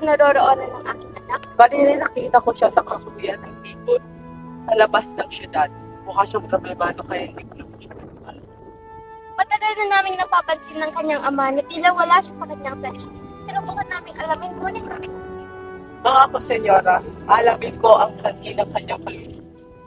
naroroonan ng aking anak? Bali nakita ko siya sa kakuyan ng tipon sa labas ng syudad. Mukha siyang problemado kaya hindi ko naman siya nagpala. Matagal na naming napapansin ng kanyang ama na tila wala siya sa kanyang sarili. Pero bukan naming alamin, ngunit kami. Mga ako, senyora, alamin ko ang sanhi ng kanyang pag-ibig.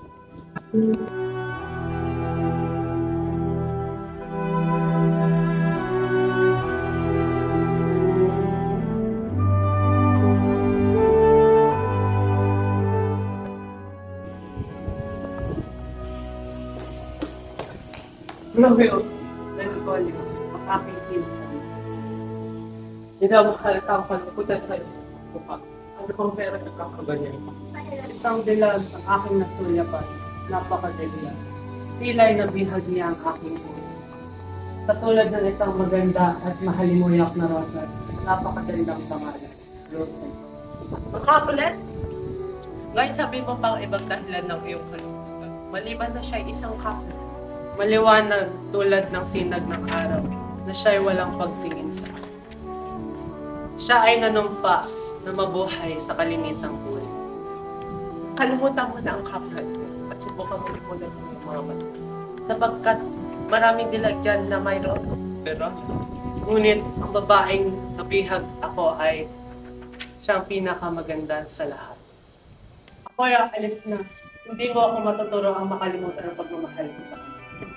Romeo, Benvolio, ang aking pinsan. Hinamahal ka ang pagpuputan sa iyo. Ano kung meron ng kakaganyan? Isang dilag ang aking nasulyapan, napakadila. Tila'y nabihag niya ang aking puso. Katulad ng isang maganda at mahalimuyak na rosas, napakagandang pangalan. Roses. Makakulit? Ngayon sabi mo pang ibang dahilan ng iyong kalungkutan. Maliban na siya'y isang couple. Maliwanag tulad ng sinag ng araw na siya'y walang pagtingin sa akin. Siya ay nanumpa na mabuhay sa kalinisang buhay. Kalimutan mo na ang kaplan ko at subukan mo lipunan ng mga mata. Sapagkat maraming dilagyan na mayroon. Pero, ngunit ang babaeng nabihag ako ay siyang pinakamaganda sa lahat. Ako ay alis na. Hindi mo ako matuturo ang makalimutan ang pagmamahal ko sa kanya.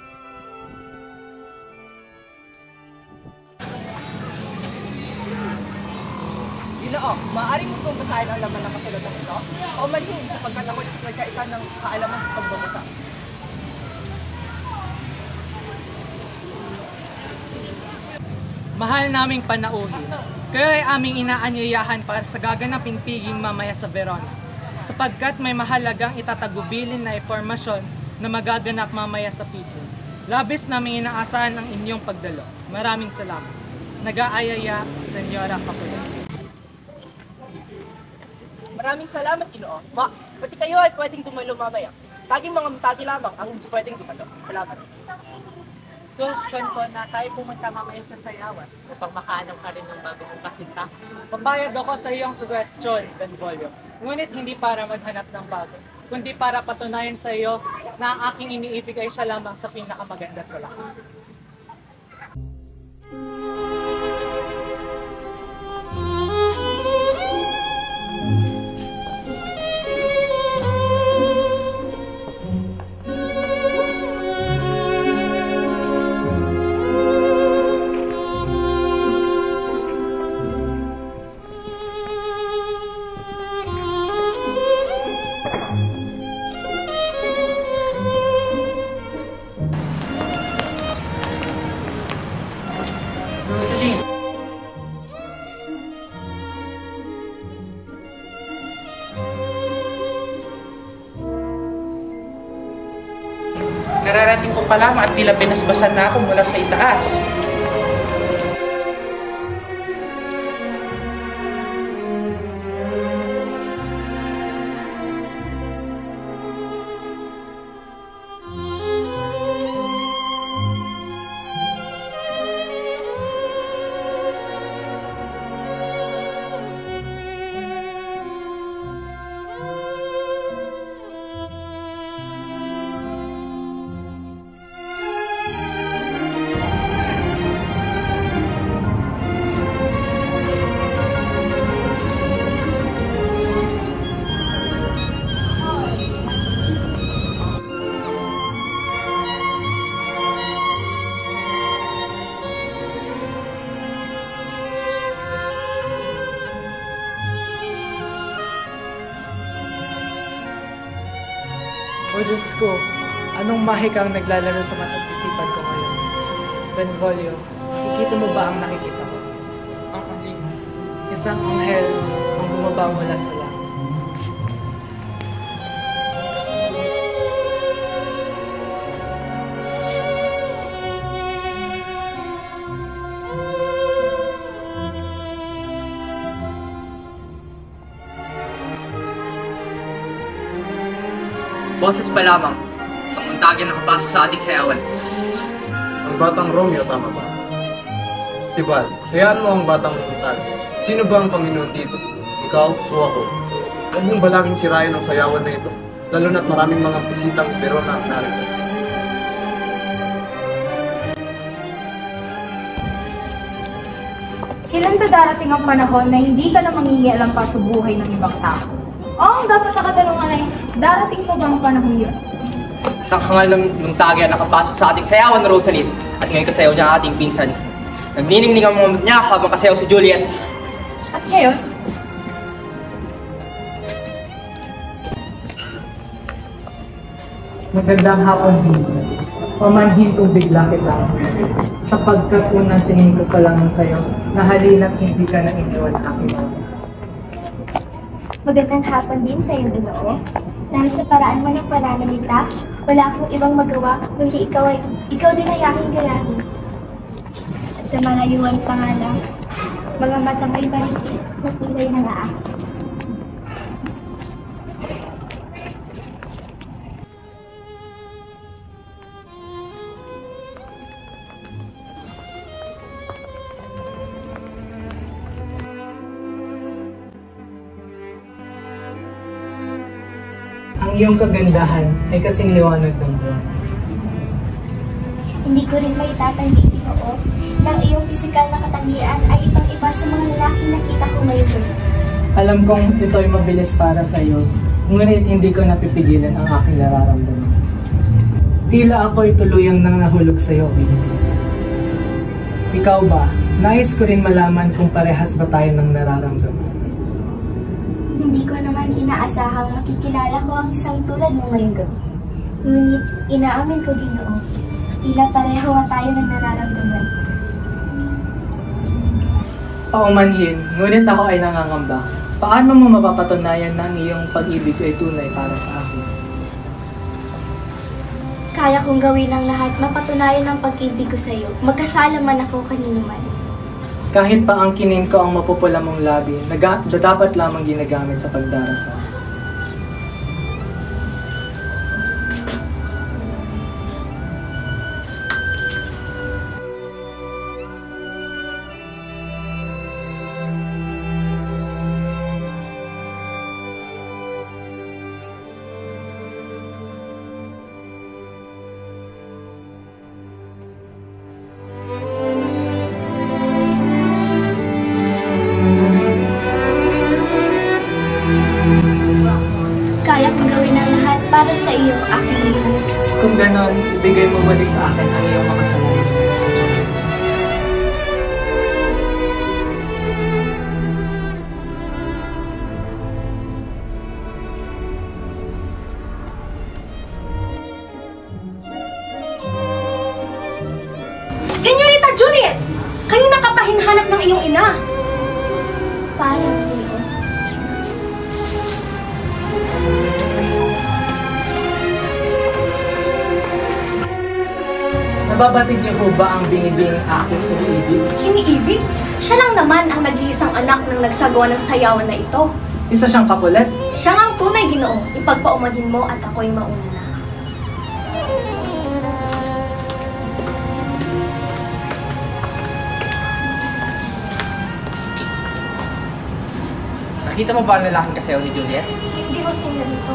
Ginoo, maaari mo itong basahin ang laman ng kasulatan ito? O manhin sapagkat ako'y nagkaitan ng kaalaman sa pagbabasa. Mahal naming panauhin, kayo ay aming inaanyayahan para sa gaganaping piging mamaya sa Verona, sapagkat may mahalagang itatagubilin na impormasyon na magaganap mamaya sa piging. Labis naming inaasahan ang inyong pagdalo. Maraming salamat. Nag-aayaya, Senyora Capulet. Maraming salamat, Ginoo. Pati kayo ay pwedeng dumalo mamaya. Taging mga matati lamang ang hindi pwedeng dumalo. Salamat. Gusto ko na tayo pumunta mamaya sa sayawan upang makaanap ka rin ng bagong kasinta. Pambayad ako sa iyong suggestion, Benvolio. Ngunit hindi para maghanap ng bago, kundi para patunayan sa iyo na ang aking iniibig ay siya lamang sa pinakamaganda sa lahat. Kararating ko pa lamang at tila binasbasan na ako mula sa itaas. O Diyos ko, anong mahikang naglalaro sa mata't isipan ko ngayon? Benvolio, nakikita mo ba ang nakikita ko? Ang alin? Isang anghel ang bumaba mula sa langit. Boses pa lamang, isang untagin nakapasok sa ating sayawan. Ang batang Romeo, tama ba? Tibal, hayaan mo ang batang untag. Sino ba ang Panginoon dito? ikaw o ako. Huwag mong balangin sirayan ang sayawan na ito, lalo na't maraming mga bisitang pero na narito. Kailan ba darating ang panahon na hindi ka na mangingialam pa sa buhay ng ibang tao? Oo, dapat na katanungan ay, darating po ba ang panahon yun? Isang hangal ng tagya nakapasok sa ating sayawan na Rosalie at ngayon kasayaw niya ang ating pinsan. Nagniningning ang mga niya habang kasayaw si Juliet. At ngayon, Magandang hapon din. Pamanhin kong bigla kita. Sapagkat unang tingin ko pa lang sa'yo, nahalina't hindi ka na iniwan aking mama. Magandang hapon din sa iyong Ginoo. Dahil sa paraan man ng pananalita, wala akong ibang magawa, kundi ikaw din ay aking gayahin. At sa malayuan pangalan, mga matang ay marikit, matibay ng akin. Ang iyong kagandahan ay kasing liwanag ng buwan. Hindi ko rin maitatanggi, Ginoo, na ang iyong pisikal na katangian ay ibang-iba sa mga lalaking nakita ko ngayon. Alam kong ito'y mabilis para sa iyo, ngunit hindi ko napipigilan ang aking nararamdaman. Tila ako'y tuluyang nang nahulog sa iyo, Winnie. Ikaw ba? Nais ko rin malaman kung parehas ba tayo ng nararamdaman. Hindi ko naman inaasahang makikilala ko ang isang tulad mo ngayong gabi. Ngunit inaamin ko, Ginoo, tila pareho nga tayo ng nararamdaman. Paumanhin, ngunit ako ay nangangamba. Paano mo mapapatunayan na ang iyong pag-ibig ay tunay para sa akin? Kaya kong gawin ang lahat, mapatunayan ang pag-ibig ko sa iyo. Magkasala man ako kanino man. Kahit pa ang kinin ko ang mapupula mong labi, dapat lamang ginagamit sa pagdarasal. Kaya kong gawin ang lahat para sa iyo, aking ina. Kung ganon, ibigay mo muli sa akin ang iyong makasalanan. Senyorita Juliet! Kanina ka pa hinahanap ng iyong ina. Paano, Ginoo? Nababatid niyo ho ba ang binibining aking iniibig? Iniibig? Siya lang naman ang nag-iisang anak ng nagsagawa ng sayawan na ito. Isa siyang kapulat? Siya nga ang tunay, Ginoo. Ipagpaumanhin mo at ako'y mauna na. Nakita mo ba ang lalaking kasayaw ni Juliet? Hindi ko senyorito.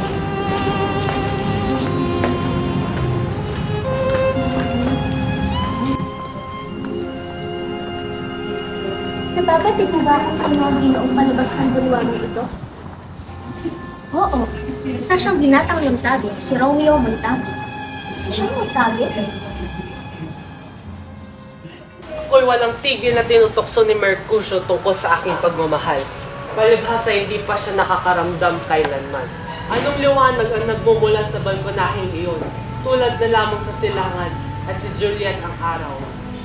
Nababatid mo ba kung sino ang ginoong palabas ng bulwangan ito? Oo. Isa siyang binatang luntabi, si Romeo Montabi. Isa siyang magtabi. Ako'y walang tigil na tinutokso ni Mercutio tungkol sa aking pagmamahal. Palibhasa hindi pa siya nakakaramdam kailanman. Anong liwanag ang nagmumula sa balkonaheng iyon? Tulad na lamang sa silangan at si Juliet ang araw.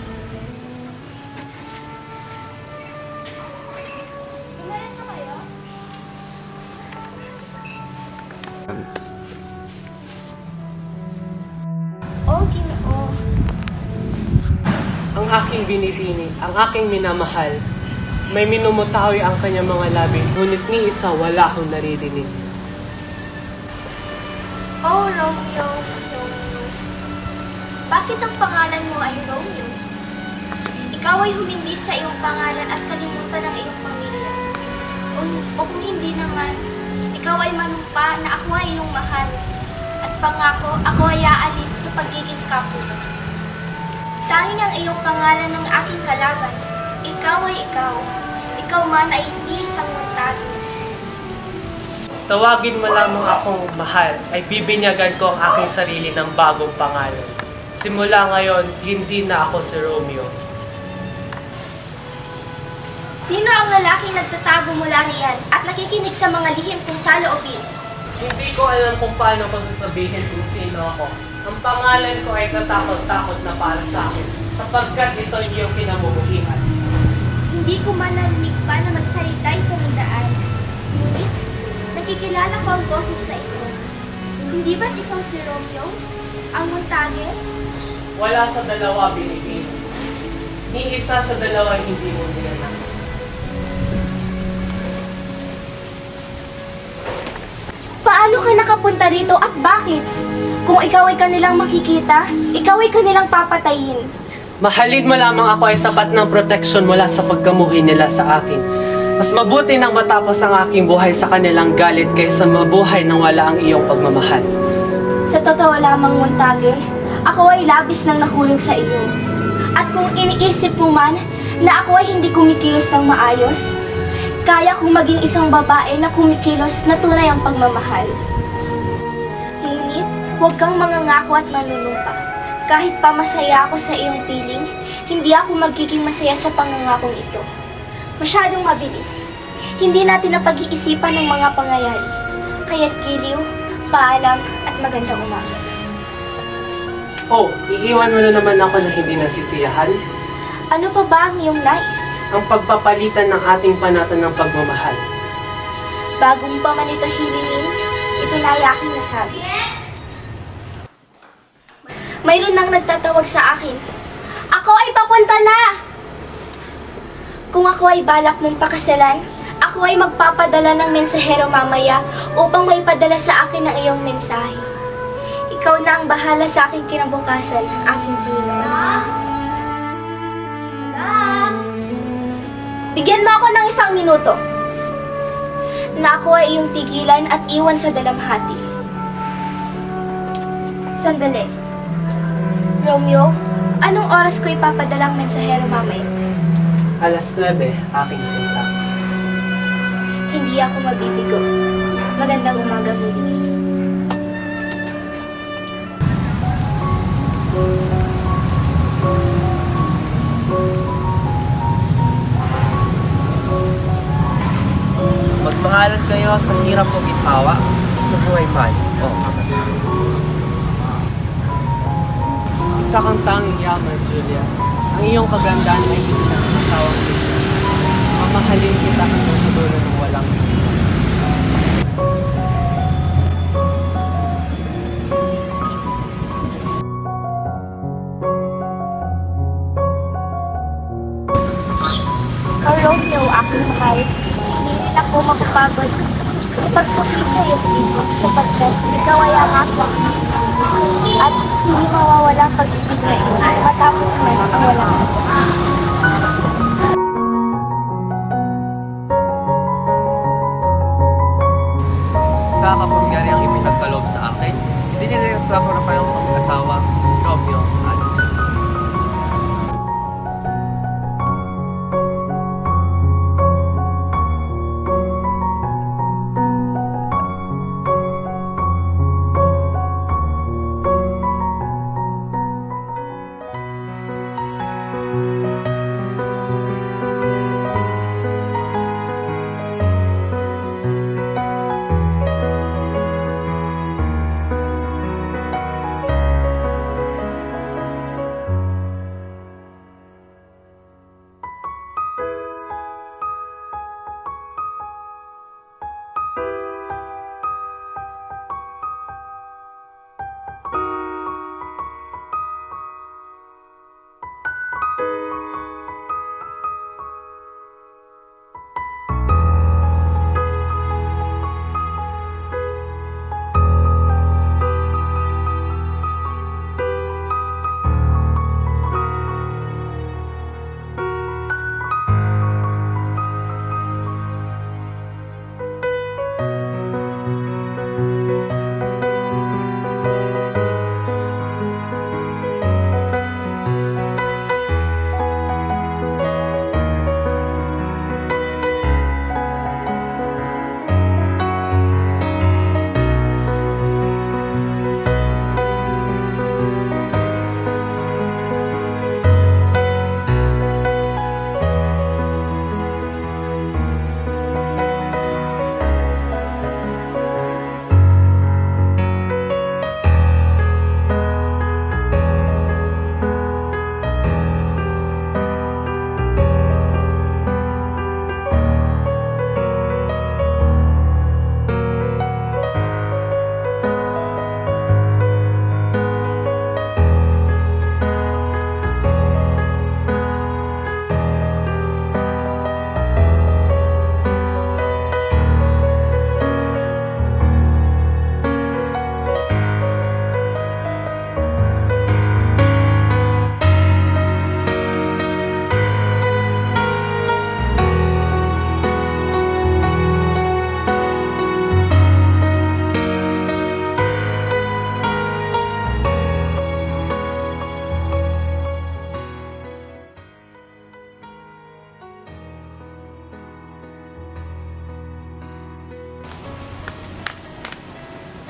Oh, Ginoo. Ang aking binibini, ang aking minamahal, may minumutawi ang kanyang mga labi, ngunit ni isa wala akong naririnig. Oh, Romeo, Romeo. Bakit ang pangalan mo ay Romeo? Ikaw ay humindi sa iyong pangalan at kalimutan ang iyong pamilya. O O kung hindi naman, ikaw ay manumpa na ako ay iyong mahal. At pangako, ako ay aalis sa pagiging kapwa. Tanging ang iyong pangalan ng aking kalaban. Ikaw ay ikaw. Ikaw man ay hindi isang muntagi. Tawagin mo lamang akong mahal, ay bibinyagan ko ang aking sarili ng bagong pangalan. Simula ngayon, hindi na ako si Romeo. Sino ang lalaking nagtatago mula riyan at nakikinig sa mga lihim kong saloobin? Hindi ko alam kung paano ko sasabihin kung sino ako. Ang pangalan ko ay katakot-takot na para sa akin, sapagkat ito iyong pinamumuhian. Hindi ko man narinig pa na magsalita itong daan. Ngunit, nakikilala ko ang boses na ito. Hindi ba't ikaw si Romeo? Ang muntage? Wala sa dalawa binibig. Ni isa sa dalawa hindi mo nilalangis. Paano ka nakapunta rito at bakit? Kung ikaw ay kanilang makikita, ikaw ay kanilang papatayin. Mahalin mo lamang ako ay sapat ng proteksyon mula sa pagkamuhi nila sa akin. Mas mabuti nang matapos ang aking buhay sa kanilang galit kaysa mabuhay nang wala ang iyong pagmamahal. Sa totoo lamang, Montague, ako ay labis nang nakulong sa iyo. At kung iniisip mo man na ako ay hindi kumikilos ng maayos, kaya kong maging isang babae na kumikilos na tunay ang pagmamahal. Ngunit, huwag kang mangangako at manunumpa. Kahit pa masaya ako sa iyong piling, hindi ako magiging masaya sa pangangakong ito. Masyadong mabilis. Hindi natin napag-iisipan ng mga pangyayari. Kaya't giliw, paalam, at magandang umaga. Oh, iiwan mo na naman ako na hindi nasisiyahan? Ano pa ba ang iyong nais? Ang pagpapalitan ng ating panatan ng pagmamahal. Bagong pa man ito hilingin, ito na ay aking nasabi. Mayroon nang nagtatawag sa akin. Ako ay papunta na! Kung ako ay balak mong pakasalan, ako ay magpapadala ng mensahero mamaya upang maipadala sa akin ang iyong mensahe. Ikaw na ang bahala sa aking kinabukasan, aking Panginoon. Bigyan mo ako ng 1 minuto na ako ay iyong tigilan at iwan sa dalamhati. Sandali. Romeo, anong oras ko ipapadalang mensahero mamaya? 9:00, aking sinta. Hindi ako mabibigo. Magandang umaga muli. Magmahalan kayo sa hirap o githawa, sa buhay man o kamatay. Isa kang tanging yaman, Juliet. Ang iyong kagandahan ay hindi na masawang tingnan. Mamahalin kita hanggang sa dulo ng walang Kang Romeo, aking mahal, hindi rin ako mapapagod sa pagsukli sa iyo, sapagkat ikaw ay ang aking at hindi mawawala ang pag-ibig na iyo matapos man ang walang Sa kapangyarihang ipinagkaloob sa akin, idinirekta ko na kayong mag-asawa, Romeo at Juliet.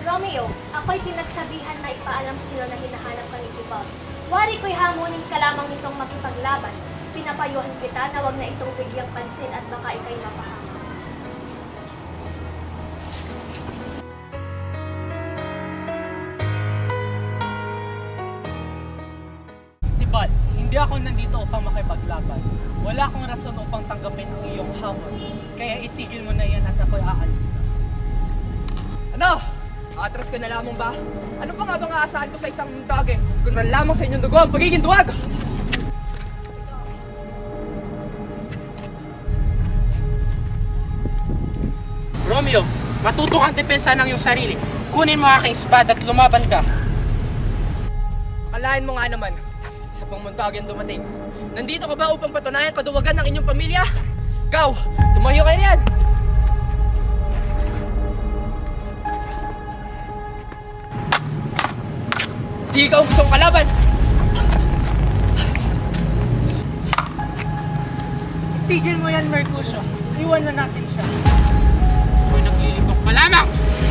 Romeo, ako'y pinagsabihan na ipaalam sa'yo na hinahanap ka ni Tibag. Wari ko'y hamunin ka lamang nitong makipaglaban. Pinapayuhan kita na wag na itong bigyang pansin at baka ika'y mapahama. Tibag, hindi ako nandito upang makipaglaban. Wala akong rason upang tanggapin ang iyong hamon. Kaya itigil mo na yan at ako'y aalis na. Ano? Atras ka na lamang ba? Ano pa nga bang aasahan ko sa isang muntage? Kung man lamang sa inyong dugo ang pagiging duwag! Romeo, matuto kang depensa ng iyong sarili. Kunin mo aking espada at lumaban ka. Akalain mo nga naman, isa pang muntage ang dumating. Nandito ka ba upang patunayan kaduwagan ng inyong pamilya? Ikaw, tumayo kayo riyan! Di ka gustong kalaban! Itigil mo yan, Mercutio. Iwan na natin siya. Ako'y naglilibang pa lamang!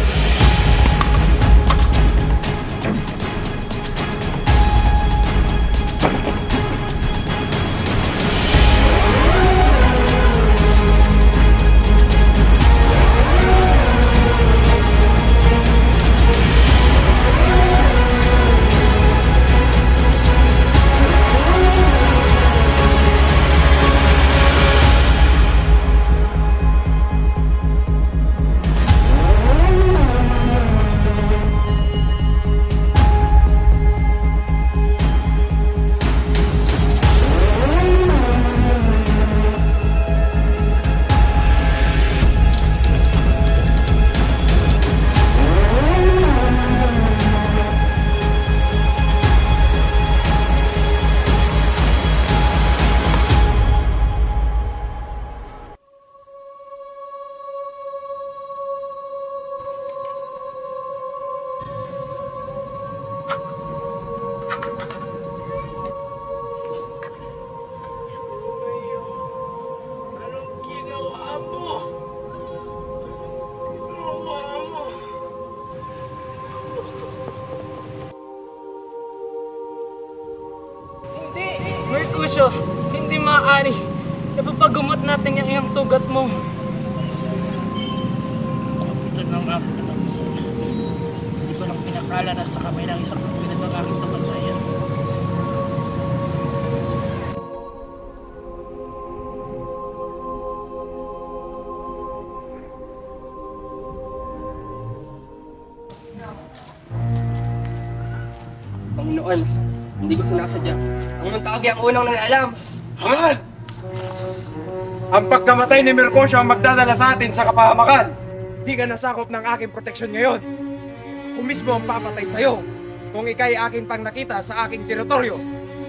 Mercutio, hindi maaari. Napapagumot natin yung iyong sugat mo. Ito na nga po naman gusto niya. Hindi ko lang pinakala na sa kamay ng isang kapatid ng aking kapatayan. Panginoon, hindi ko sinasadya. Ang muntage ang unang nangalam. Hangad! Ang pagkamatay ni Mercutio ang magdadala sa atin sa kapahamakan. Di ka nasakop ng aking proteksyon ngayon. Ako mismo ang papatay sa'yo kung ika'y akin pang nakita sa aking teritoryo.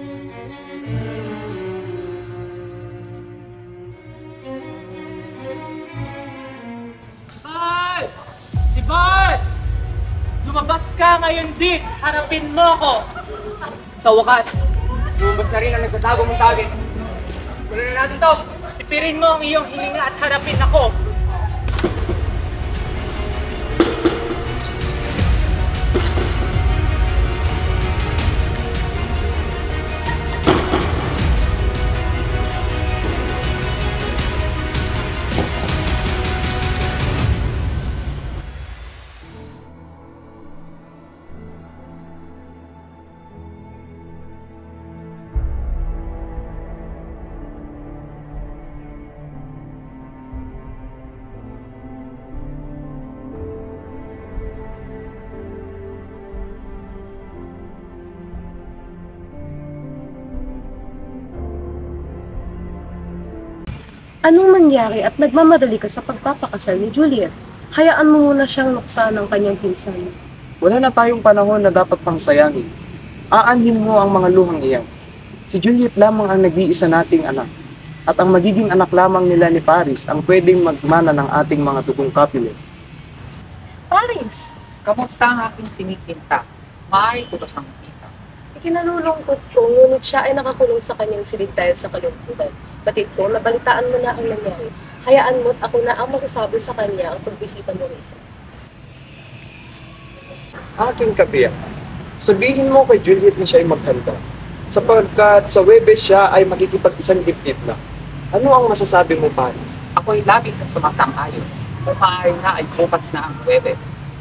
Tibag! Tibag! Lumabas ka ngayon din! Harapin mo ko! Sa wakas, lumabas na rin ang nagtatago mong tage. Kunin na natin to! Tipirin mo ang iyong hininga at harapin ako! Anong nangyari at nagmamadali ka sa pagpapakasal ni Juliet? Hayaan mo muna siyang luksa ng kanyang pinsan. Wala na tayong panahon na dapat pang sayangin. Aanhin mo ang mga luhang iyan. Si Juliet lamang ang nag-iisa nating anak. At ang magiging anak lamang nila ni Paris ang pwedeng magmana ng ating mga dugong kapilyo. Paris! Kamusta ang aking sinisinta? Maaari ko ba siyang makita? Ikinalulungkot ko, ngunit siya ay nakakulong sa kanyang silid dahil sa kalungkutan. Batid ko, nabalitaan mo na ang nangyari. Hayaan mo't ako na ang magsasabi sa kanya ang pagbisita mo rito. Aking kabiyak, sabihin mo kay Juliet na siya ay maghanda, sapagkat sa Webes siya ay makikipag-isang dibdib na. Ano ang masasabi mo, Paris? Ako'y labis sa sumasang-ayon. Kung maaari na ay bukas na ang Huwebes.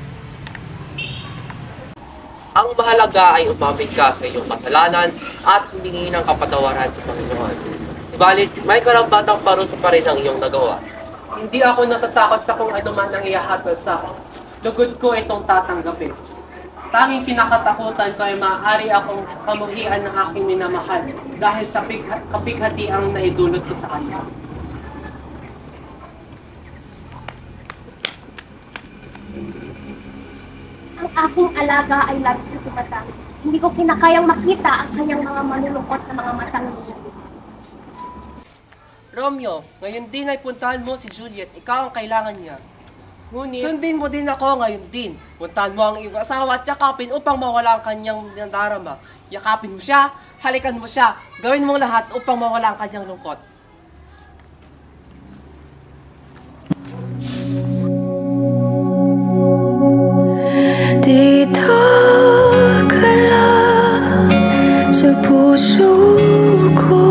Ang mahalaga ay umamin ka sa iyong kasalanan at humingi ng kapatawaran sa Panginoon. Subalit, may karampatang parusa pa rin ang iyong nagawa. Hindi ako natatakot sa kung ano man ang ihahatol sa akin. Lugod ko itong tatanggapin. Tanging kinakatakutan ko ay maaari akong kamuhian ng aking minamahal dahil sa kapighatiang naidulot ko sa kanya. Ang aking alaga ay labis na tumatangis. Hindi ko kinakayang makita ang kanyang mga manulungkot na mga matang niya. Romeo, ngayon din ay puntahan mo si Juliet. Ikaw ang kailangan niya. Ngunit, sundin mo din ako ngayon din. Puntahan mo ang iyong asawa at yakapin upang mawala ang kanyang nadarama. Yakapin mo siya, halikan mo siya. Gawin mo lahat upang mawala ang kanyang lungkot. Dito ka lang sa puso ko,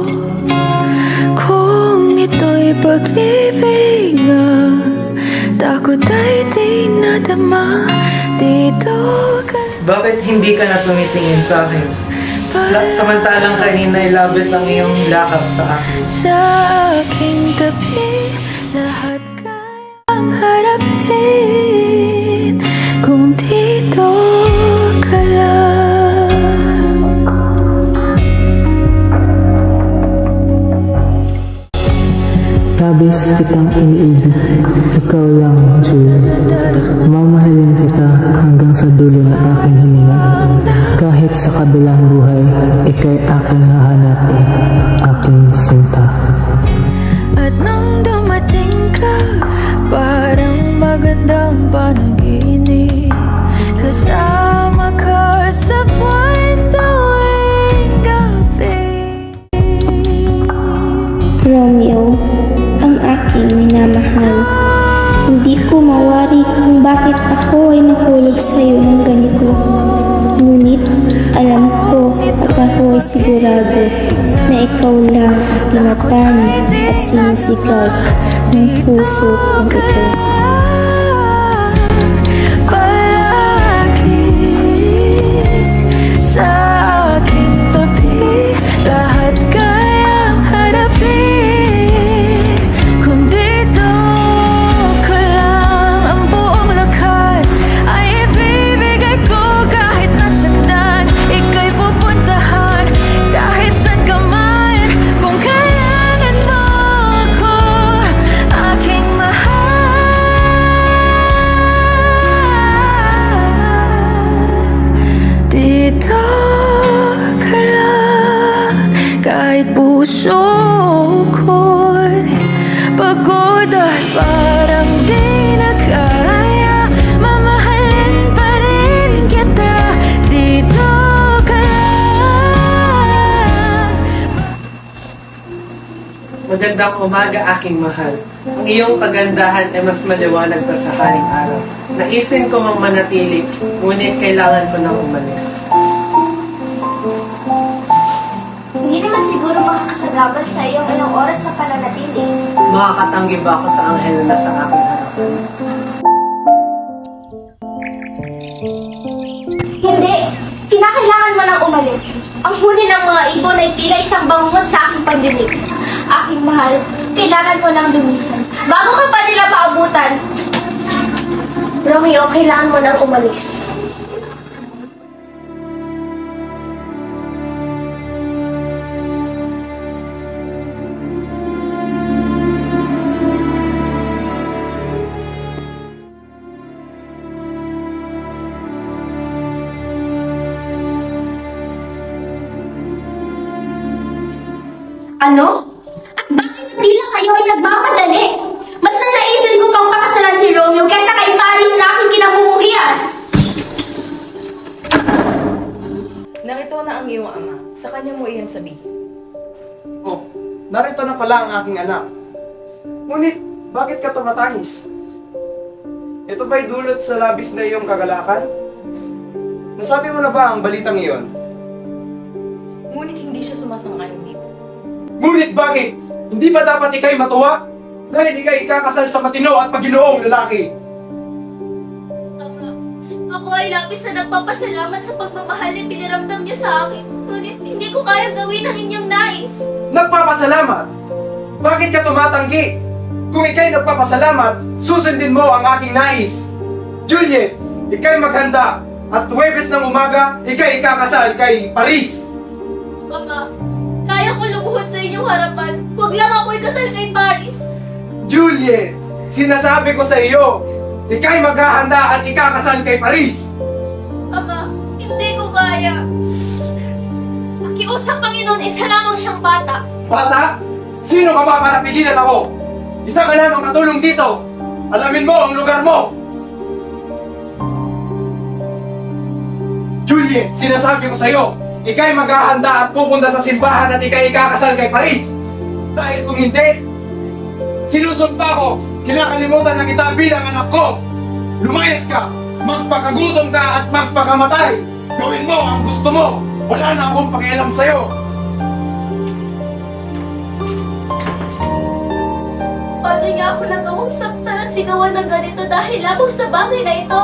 kung ito'y pag-ibig nga, takot ay di nadama. Dito ka. Bakit hindi ka na tumitingin sa akin? Samantalang kanina ay labis ang iyong lakap sa akin. Sa aking tabi, lahat kayang harapin kung dito ka lang. Labis kitang iniibig, ikaw lang, Juliet. Mamahalin kita hanggang sa dulo na aking hininga. Kahit sa kabilang buhay, ika'y aking hahanapin, aking sinta. At nung dumating ka, parang magandang panaginip. Kasama ka sa buwan tuwing gabi. Romeo, ang aking minamahal. Hindi ko mawari kung bakit ako ay nahulog sa iyo ng ganito. Ngunit alam ko at ako ay sigurado na ikaw lang tinatani at sinisigaw ng puso kong ito. Palagi sa aking tabi, lahat kayang harapin. Kung dito ka lang, ang buong lakas ay ibibigay ko. Kahit nasaktan, ika'y pupuntahan. Kahit saan ka man, kung kailangan mo ako, aking mahal. Dito ka lang, kahit puso ko'y pagod at parang di na kaya, mamahalin pa rin kita. Dito ka lang. Magandang umaga, aking mahal. Ang iyong kagandahan ay mas maliwanag pa sa haring araw. Naisin ko mang manatili, ngunit kailangan ko nang umalis. Hindi naman siguro makakasagabal sa iyong ilang oras na pananatili. Makakatanggi ba ako sa anghel na nasa aking harapan? Hindi! Kinakailangan mo nang umalis. Ang huni ng mga ibon ay tila isang bangungot sa aking pandinig. Aking mahal, kailangan mo nang lumisan bago ka pa nila maabutan. Romeo, kailangan mo nang umalis. Ano? At bakit hindi lang kayo ay nagmamadali? Mas nanaisin ko pang pakasalan si Romeo kaysa kay Paris na aking kinamumuhian. Narito na ang iyong ama. Sa kanya mo iyan sabihin. Oh, narito na pala ang aking anak. Ngunit, bakit ka tumatangis? Ito ba'y dulot sa labis na iyong kagalakan? Nasabi mo na ba ang balitang iyon? Ngunit hindi siya sumasang-ayon dito. Ngunit bakit? Hindi ba dapat ikay matuwa? Dahil ikay ikakasal sa matino at maginoong lalaki. Ama, ako ay labis na nagpapasalamat sa pagmamahal na piniramdam niyo sa akin. Ngunit hindi ko kayang gawin ang inyong nais. Nagpapasalamat? Bakit ka tumatanggi? Kung ikay nagpapasalamat, susundin mo ang aking nais. Juliet, ikay maghanda at Huwebes ng umaga, ikay ikakasal kay Paris. Ama, kaya kong lumuhod sa inyong harapan. Huwag lang ako ikasal kay Paris. Juliet, sinasabi ko sa iyo, ikay maghahanda at ikakasal kay Paris. Ama, hindi ko kaya. Pakiusap, Panginoon, isa lamang siyang bata. Bata? Sino ka ba para pigilan ako? Isa ka lamang katulong dito. Alamin mo ang lugar mo. Juliet, sinasabi ko sa iyo, ikay maghahanda at pupunta sa simbahan at ikay ikakasal kay Paris. Dahil kung hindi, sinusumpa ko, kinakalimutan na kita bilang anak ko. Lumayas ka, magpakagutom ka at magpakamatay. Gawin mo ang gusto mo. Wala na akong pakialam sa'yo. Paano niya ako nagawang saktan at sigawan ng ganito dahil lamang sa bagay na ito?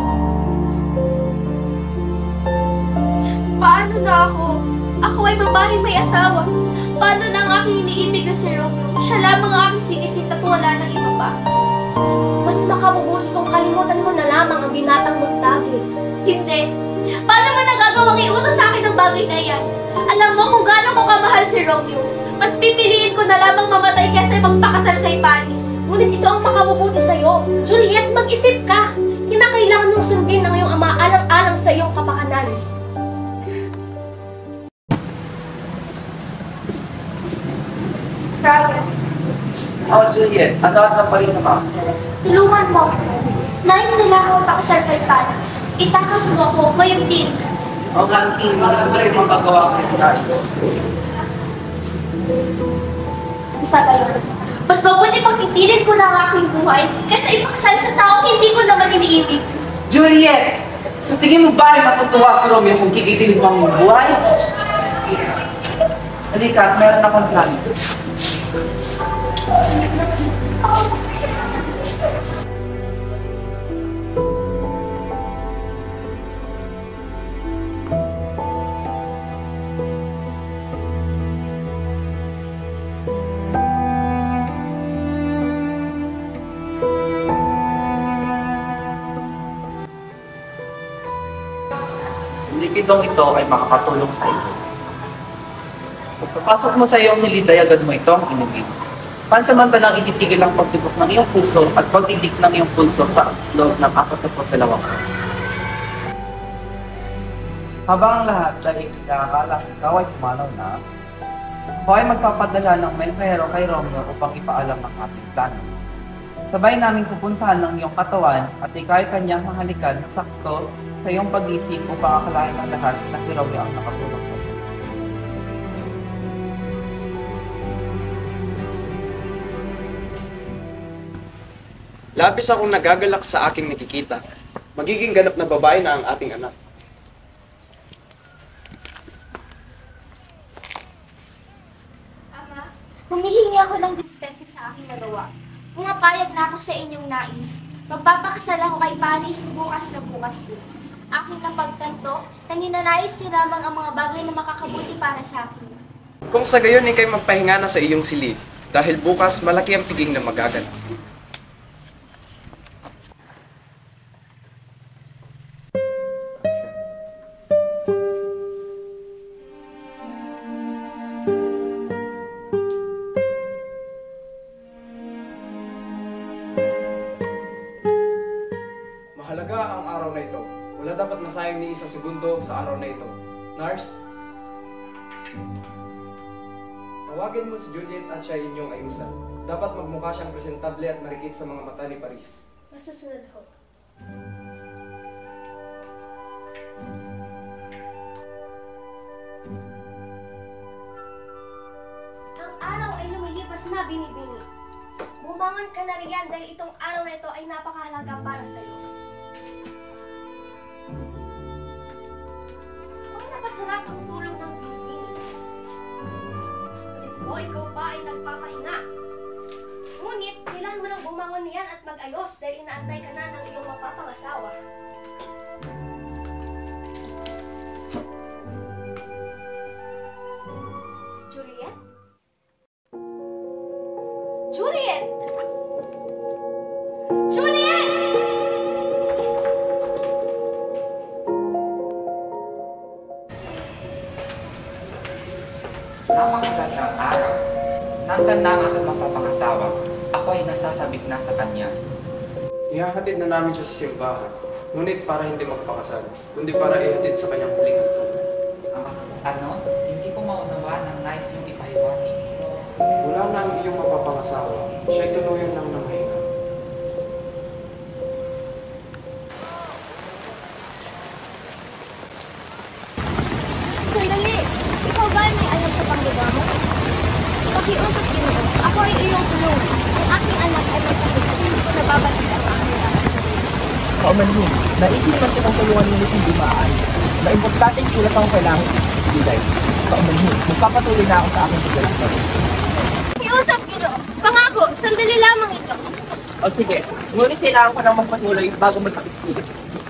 Paano na ako? Ako ay babaeng may asawa. Paano na ang aking iniibig na si Romeo? Siya lamang ang aking sinisit at wala ng iba pa. Mas makabubuti kung kalimutan mo na lamang ang binatang mong tagi. Hindi. Paano mo nagagawang iutos sa akin ang bagay na yan? Alam mo kung gaano ko kamahal si Romeo. Mas pipiliin ko na lamang mamatay kaysa magpakasal kay Paris. Ngunit ito ang makabubuti sa'yo. Juliet, mag-isip ka. Kinakailangan mong sundin ng iyong ama alang-alang sa iyong kapakanan. Fraga. Oh, Juliet, ano at na pa rin naman? Tulungan mo. Nais nila ako pakasal kay Paris. Itakas mo ako ngayong din. O nga, Kim, ano rin magagawa ko rin, guys? Sa gayon, mas mabuti pang titilin ko na ang aking buhay kaysa ipakasal sa taong hindi ko naman iniibig. Juliet! Sa tingin mo ba ay matutuwa si Romeo kung kikitilin mo ang iyong buhay? Halika, at meron akong plan. Likidong ito ay makakatulong sa iyo. Pagkapasok mo sa iyong silid, agad mo ito ang inumin. Pansamantalang ititigil ang pagtibok ng iyong puso at pag-ibig ng iyong pulso sa loob ng 42 oras. Habang ang lahat ay ikakala ikaw ay pumanaw na, ako ay magpapadala ng mensahero kay Romeo upang ipaalam ang ating plano. Sabay naming pupuntahan ng iyong katawan at ikaw ay kanyang mahalikan na sakto sa iyong pag-isip upang akalain ng lahat na si Romeo ang nakatulog mo. Labis akong nagagalak sa aking nakikita. Magiging ganap na babae na ang ating anak. Ama, humihingi ako ng dispensa sa aking nagawa. Pumapayag na ako sa inyong nais. Magpapakasal ako kay Paris bukas na bukas din. Aking napagtanto na ninanais niyo lamang ang mga bagay na makakabuti para sa akin. Kung sa gayon ikay magpahinga na sa iyong silid, dahil bukas malaki ang piging na magaganap. Mahalaga ang araw na ito. Wala dapat masayang ni isa segundo sa araw na ito. Nurse? Tawagin mo si Juliet at siya inyong ayusan. Dapat magmukha siyang presentable at marikit sa mga mata ni Paris. Masusunod ho. Ang araw ay lumilipas na binibini. Bumangon ka na riyan dahil itong araw na ito ay napakahalaga para sa iyo. Masarap ang tulog ng Pilipino. Kapatid ko, ikaw pa ay nagpapahinga. Ngunit, kailan mo nang bumangon niyan at mag-ayos dahil inaantay ka na ng iyong mapapangasawa. Juliet? Juliet! Juliet! Napakagandang araw. Nasaan na ang aking mapapangasawa? Ako ay nasasabik na sa kanya. Ihahatid na namin siya sa simbahan. Ngunit para hindi magpakasal, kundi para ihatid sa kanyang huling hantungan. Ano? Hindi ko maunawaan ang nais yung ipahiwatig. Wala na ang iyong mapapangasawa. Siya'y tuluyan ng namahinga. Sandali! Ikaw ba may alam sa panggawa mo? Pakiusap Ginoo, ako ay iyong tulong. Ang aking anak ay magkasakit at hindi ko nababalita sa aking anak. Kaumanhin, naisip man kitang tulungan ngunit hindi maaari. Maimportanteng sulat akong kailangan ibigay. Kaumanhin, magpapatuloy na ako sa aking paglalakbay. Pakiusap Ginoo, pangako, sandali lamang ito. O sige, ngunit kailangan ko nang magpatuloy bago magpapigil.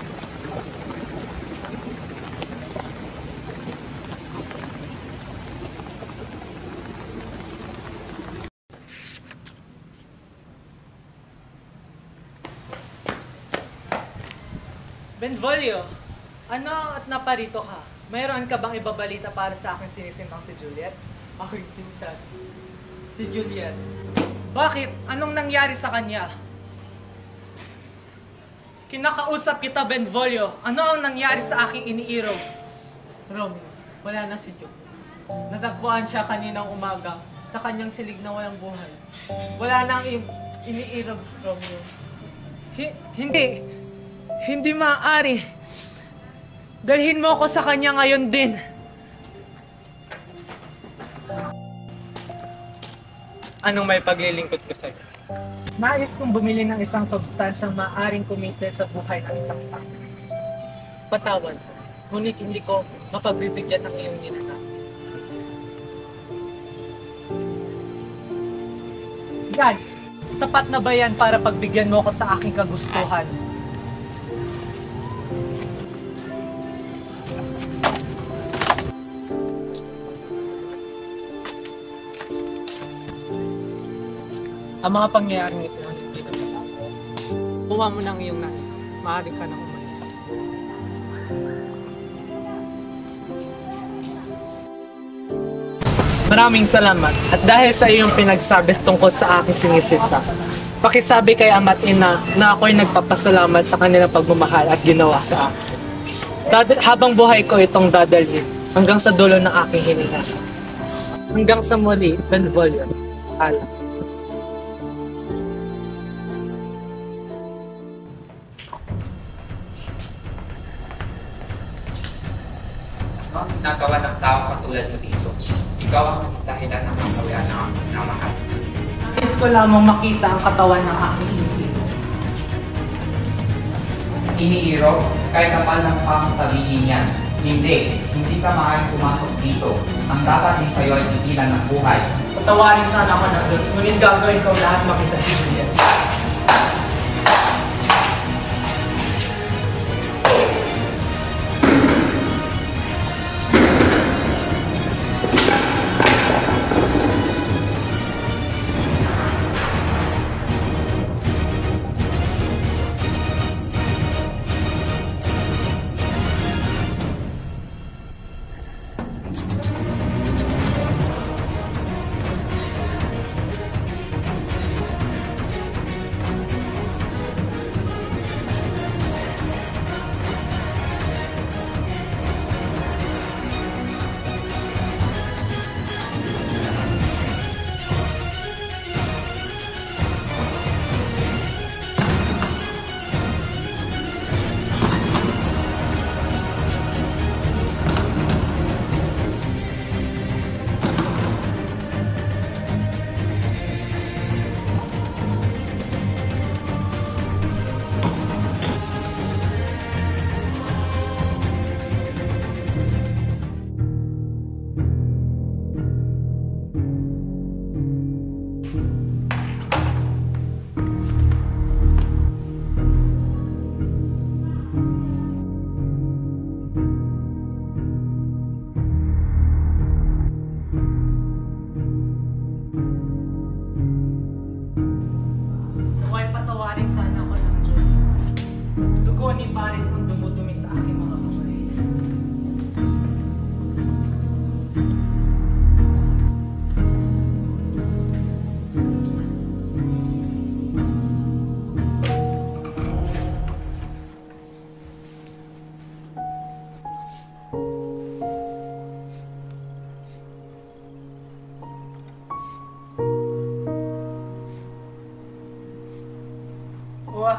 Benvolio, ano at naparito ka? Mayroon ka bang ibabalita para sa aking sinisintang si Juliet? Aking pinsan. Si Juliet. Bakit? Anong nangyari sa kanya? Kinakausap kita, Benvolio. Ano ang nangyari sa aking iniiraw? Romeo, wala na si Juliet. Natagpuan siya kaninang umaga sa kanyang silig na walang buhay. Wala na ang iniiraw, Romeo. Hindi maaari. Dalhin mo ako sa kanya ngayon din. Anong may paglilingkod ko sa'yo? Nais kong bumili ng isang substansyang maaaring kumite sa buhay ng isang tao. Patawad, ngunit hindi ko mapagbibigyan ng iyong ninanap. Yan! Sapat na ba yan para pagbigyan mo ako sa aking kagustuhan? Ang mga pangyayaring ito ang hindi na matapos. Kuha mo ng iyong nais. Maaari ka nang umalis. Maraming salamat. At dahil sa iyong pinagsabi tungkol sa aking sinisita, pakisabi kay ama't ina na ako'y nagpapasalamat sa kanilang pagmamahal at ginawa sa akin. Habang buhay ko itong dadalhin hanggang sa dulo ng aking hininga. Hanggang sa muli, Benvolio. Alam. Ano ang ginagawa ng tao katulad mo dito? Ikaw ang dahilan ng kasawian ng aking namahal. Nais ko lamang makita ang katawan ng aking iniiro. Iniiro? Kahit kapal ng pang sabihin yan. Hindi ka maaaring pumasok dito. Ang dapat din sa'yo ay tigilan ng buhay. Patawarin sana ako ng Diyos, ngunit gagawin ko lahat makita si Juliet.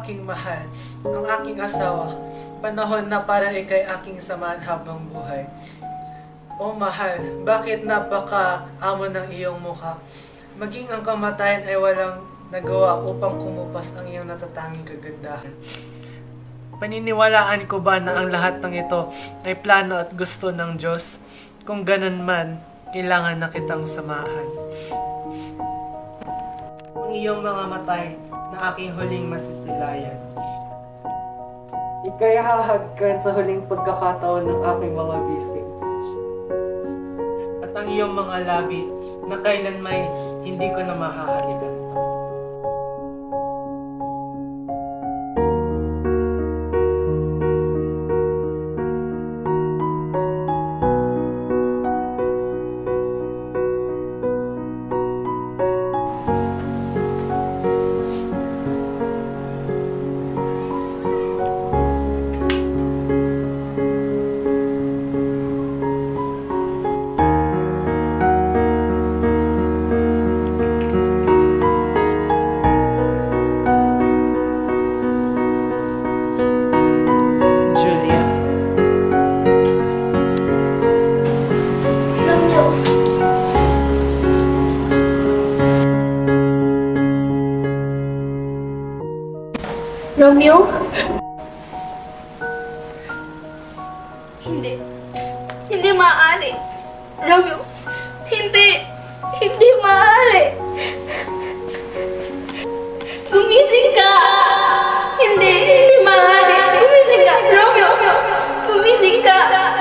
aking mahal, ang aking asawa, panahon na para ikay aking samahan habang buhay. O mahal, bakit napaka-amo ng iyong mukha? Maging ang kamatayan ay walang nagawa upang kumupas ang iyong natatanging kagandahan. Paniniwalaan ko ba na ang lahat ng ito ay plano at gusto ng Diyos? Kung ganun man, kailangan na kitang samahan. Ang iyong mga matay na aking huling masisilayan. Ika'y hahagkan sa huling pagkakataon ng aking mga bisig. At ang iyong mga labi na kailan may hindi ko na mahahalikan pa. Romeo? Hindi. Hindi maaari. Romeo, hindi. Hindi maaari. Gumising ka. Hindi maaari. Gumising ka. Romeo, gumising ka.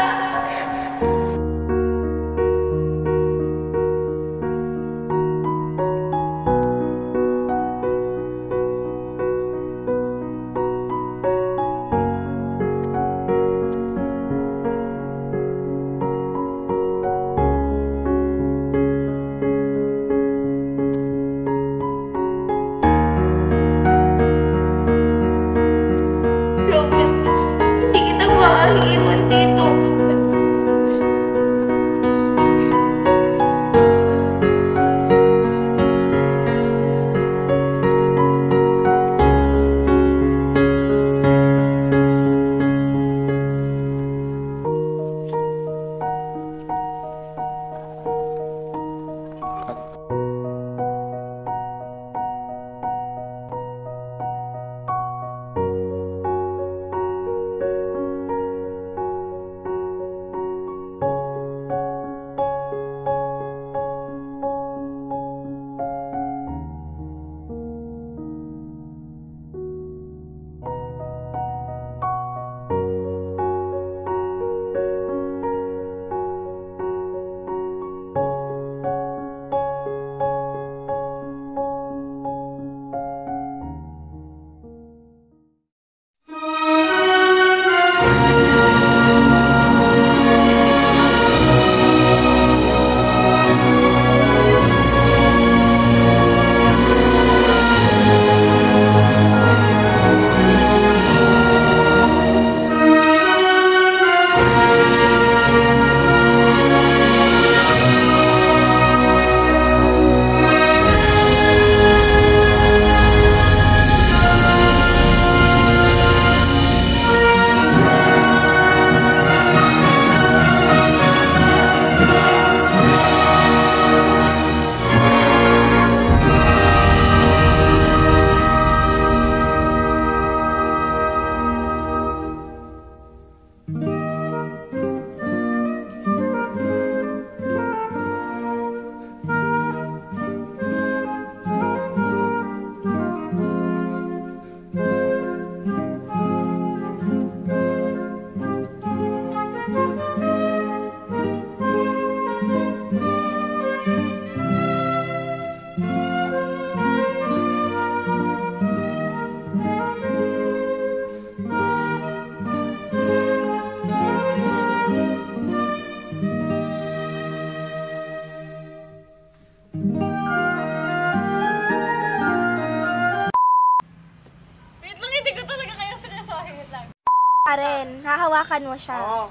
Karen, hahawakan mo siya. Oo.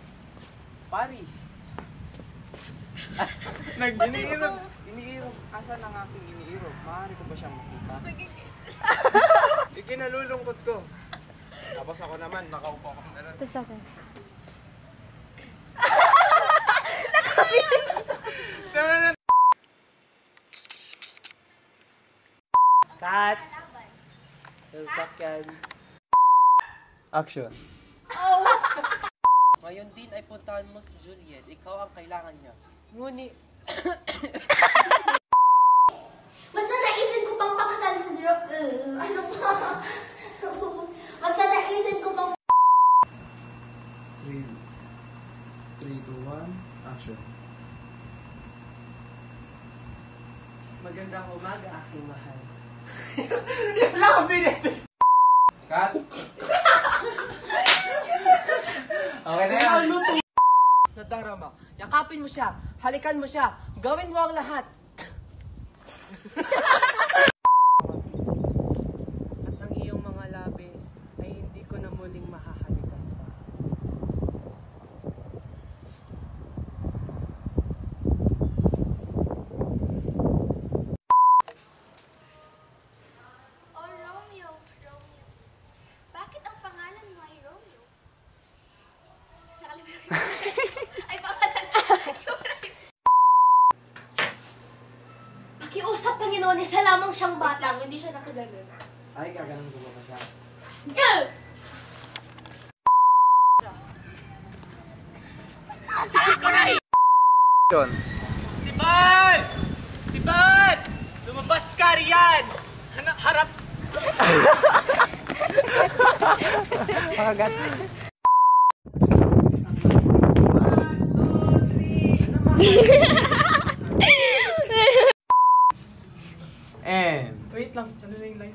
Paris. Iniirog. Asan ang aking iniirog? Maaari ko ba siyang makita? Ikinalulungkot ko. Tapos ako naman, nakaupo akong gano'n. Tapos ako. Cut! Sasakyan. Action. Ngayon din ay puntahan mo si Juliet. Ikaw ang kailangan niya. Ngunit... Mas naisin ko pang pakasal sa ano pa? Mas naisin ko pang... 3, 2, 1, action. Magandang umaga, aking mahal. Yan lang ang pinipili. Cut! Okay na yan. Nadarama. Yakapin mo siya. Halikan mo siya. Gawin mo ang lahat. At ang iyong mga labi ay hindi ko na muling mahahalikan pa. Oh, Romeo. Bakit ang pangalan mo ay Romeo? Nakalimutan ko. Ay, pangalan mo. Pakiusap, Panginoon, isa lamang siyang bata. Hindi siya nakaganon. Ay, kaganon ko ba siya? Yeah! Action. Tiban! Tiban! Lumabas ka riyan! Harap! Pakagat. And... Wait lang, ano na yung line?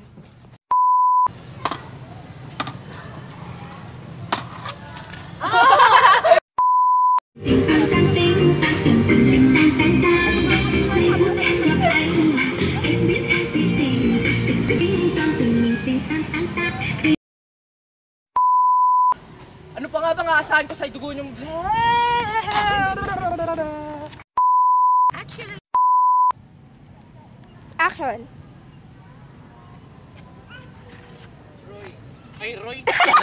Ano pa nga bang aasahan ko sa dugo niyong... Action. Ay, Roy!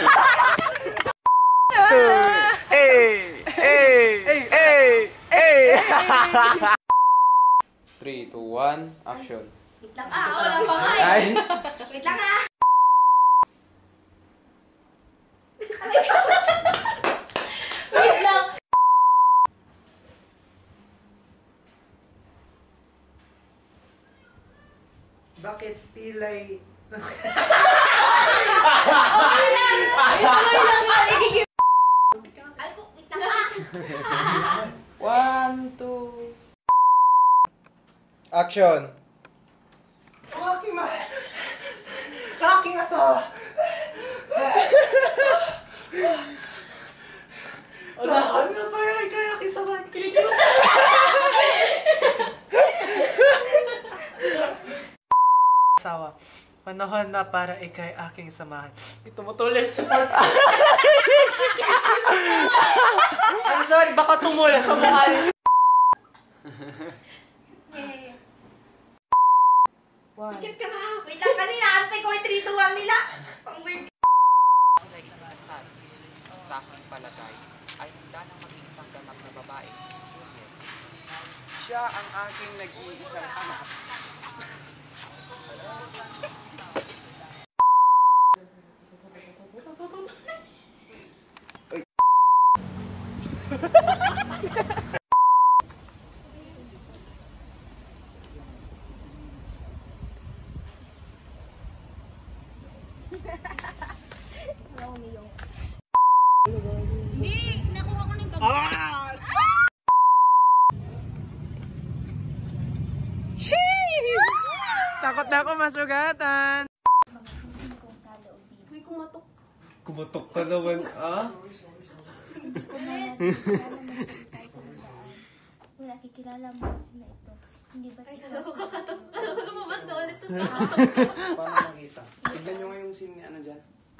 Hey! Hey! Hey! Hey! 3, 2, 1, action. Wait lang wala pa nga eh. Ay! Wait lang ah. Wait lang. Bakit pilay... Okay lang. Wait lang ah. 1, 2... Action! Aking mahal! Aking asawa! Panahon na pa yan, kaya kisaman ko. Asawa, panahon na para ikay aking samahan. Tumutuloy sa part. I'm sorry, baka tumula sa mukha niyo. Pikit ka na. Wait lang kanina, antay ko yung 3 to 1 nila. Ang weird. Kulay karanasan sa aking palagay ay handa ng maging isang ganap na babae, Juliet. Siya ang aking nag-iisang anak. Romeo. Hindi, nakuha ko na yung gagawin. Takot na ako masugatan. Uy, kumatok. Kumutok ka naman, ah? Wala kikilala mo kasi na ito. Hindi ba ikaw? Ano ko lumabas ka ulit to sa Paano makita? Tignan nyo nga yung scene ni ano dyan.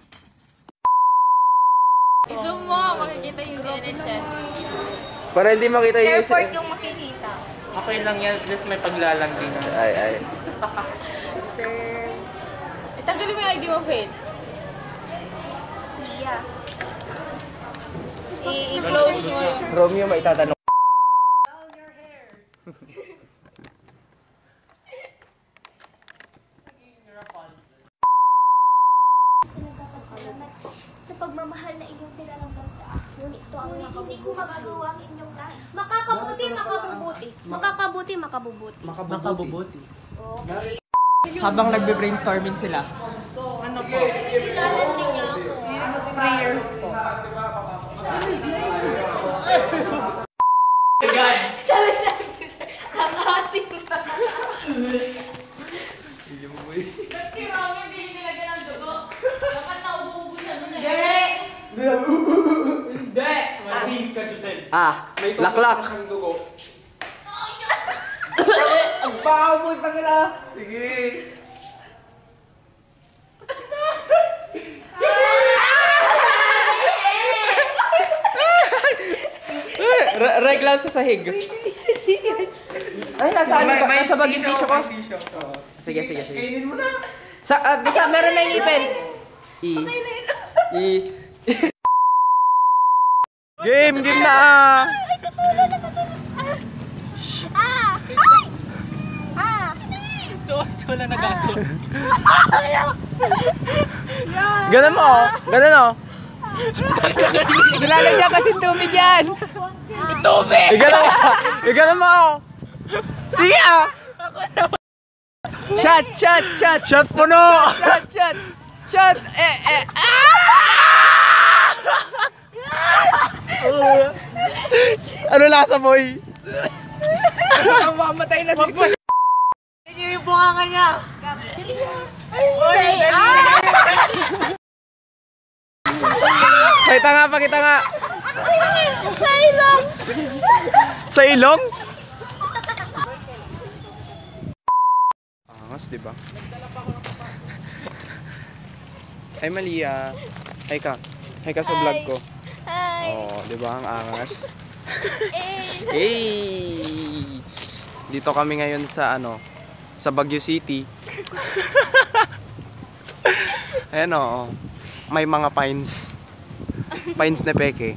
I-zoom mo, makikita yung NHS. Para hindi makita yung... Airport yung makikita. Okay lang yan, at least may paglalandi na. Ay, ay. Sir, Tanggalin mo yung ID mo, Faith. Mia. I-close mo. Romeo, may itatanong. Sa pagmamahal na inyong pinaramdam sa akin. Ngunit hindi ko magagawa ang inyong nais. Makabuti. Makabubuti. Habang nagbe-brainstorming sila. Ano po? Nilalandi niya ako. Prayers po. Sabi, nakasin na. Ba't si Romeo hindi nilagyan ng dugo? Dapat naubo-ubo siya nun eh. Hindi! Mali ka, Juliet. May laklak. siyang dugo. Ang baho mo, tangina. Sige. Regla sa sahig. Ay, nasaan ba? Nasa bag yung tissue ko? Sige. Kainin mo na. Bisa, meron na yung ipin. Game na! Wala na gago. Ganun mo, ganun o. Nilalagyan kasi tubig yan. Tubig! Ganun mo. Sige ah! Shot! Shot puno! Shot! Ano lasa, boy? Mamatay na si yung bunganga niya. Pakita nga. Sa ilong. Sa ilong? Angas, diba? Hi, Malia. Hi ka sa vlog ko. Hi. Oh, diba? Ang angas. Hey! Dito kami ngayon sa sa Baguio City. Ayan o. May mga pines. Pines na peke.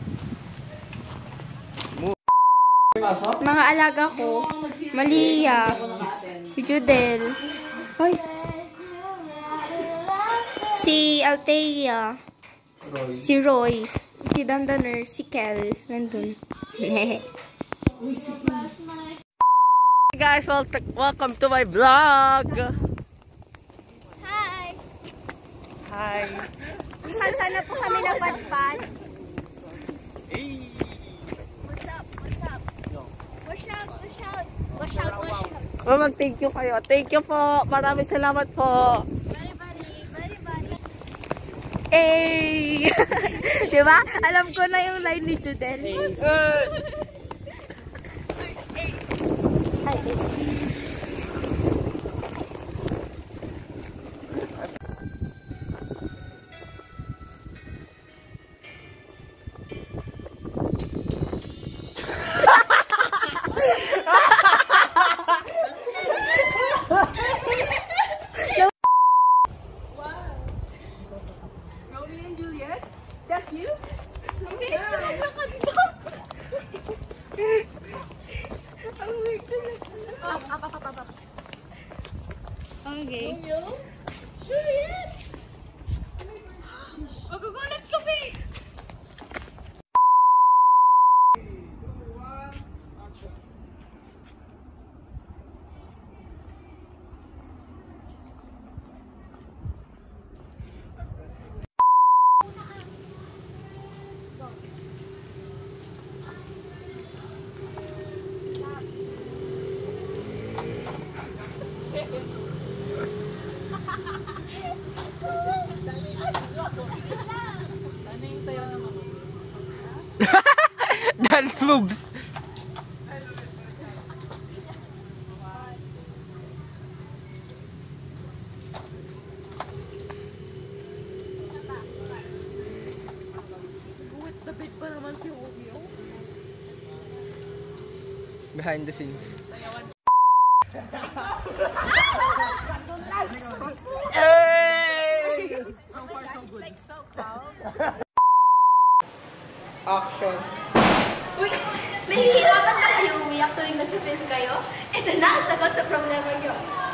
Mga alaga ko, Malia, Judel, si Althea, si Roy, si Dandaner, si Kel, nandun. Guys, welcome to my vlog. Hi. Saan na po kami napadpad? Hey. Wash out. Mag-thank you kayo. Thank you po. Maraming salamat po. Bari. Eh! Diba? Alam ko na yung line ni Judel. Romeo and Juliet? That's you? Okay, Up. Okay. Romeo? Juliet? Magugulat kami! Dance moves. Behind the scenes. Hey! Action. Uy, nahihirapan ba kayo umiyak tuwing nag-film kayo? Ito na ang sagot sa problema nyo.